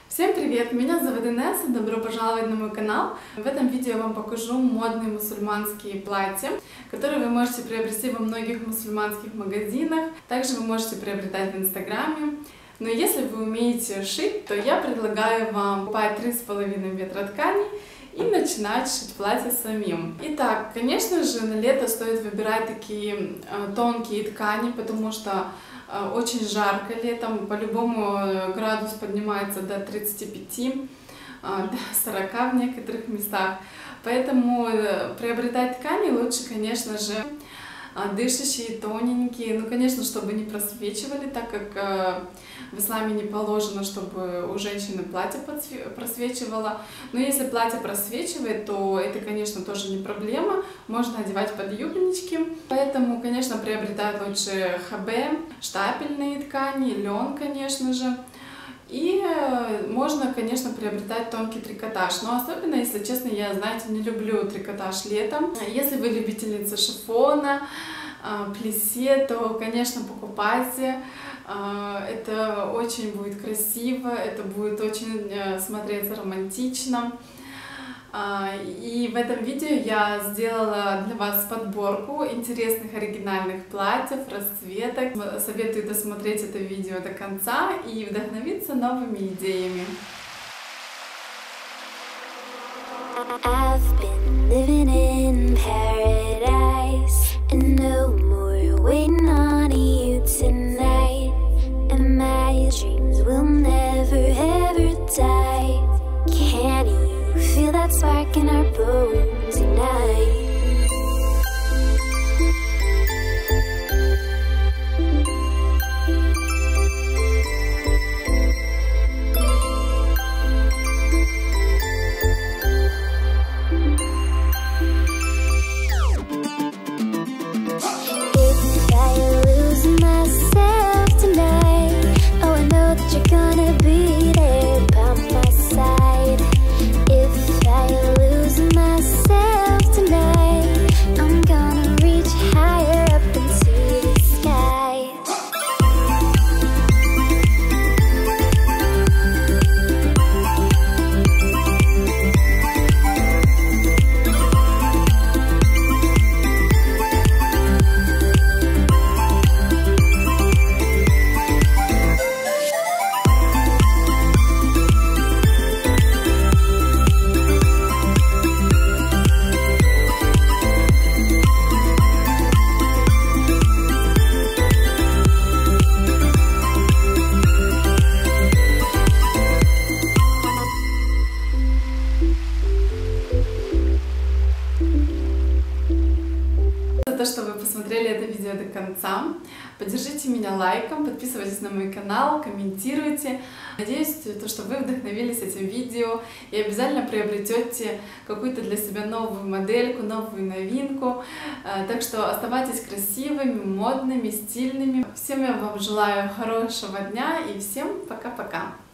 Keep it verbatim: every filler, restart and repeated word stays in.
Всем привет! Меня зовут Инесса, добро пожаловать на мой канал. В этом видео я вам покажу модные мусульманские платья, которые вы можете приобрести во многих мусульманских магазинах. Также вы можете приобретать в Инстаграме. Но если вы умеете шить, то я предлагаю вам покупать три с половиной метра ткани и начинать шить платье самим. Итак, конечно же, на лето стоит выбирать такие э, тонкие ткани, потому что э, очень жарко летом, по-любому градус поднимается до тридцати пяти, э, до сорока в некоторых местах. Поэтому э, приобретать ткани лучше, конечно же, э, дышащие, тоненькие, ну, конечно, чтобы не просвечивали, так как э, в исламе не положено, чтобы у женщины платье просвечивало. Но если платье просвечивает, то это, конечно, тоже не проблема. Можно одевать под юбнички. Поэтому, конечно, приобретать лучше ХБ, штапельные ткани, лен, конечно же. И можно, конечно, приобретать тонкий трикотаж. Но особенно, если честно, я, знаете, не люблю трикотаж летом. Если вы любительница шифона, плиссе, то, конечно, покупайте. Это очень будет красиво, это будет очень смотреться романтично. И в этом видео я сделала для вас подборку интересных оригинальных платьев, расцветок. Советую досмотреть это видео до конца и вдохновиться новыми идеями. I've been living in paradise, and no more waiting on you tonight, and my dreams will never ever die. Can you feel that spark in our bones tonight? То, что вы посмотрели это видео до конца. Поддержите меня лайком, подписывайтесь на мой канал, комментируйте. Надеюсь, то, что вы вдохновились этим видео и обязательно приобретете какую-то для себя новую модельку, новую новинку. Так что оставайтесь красивыми, модными, стильными. Всем я вам желаю хорошего дня и всем пока-пока!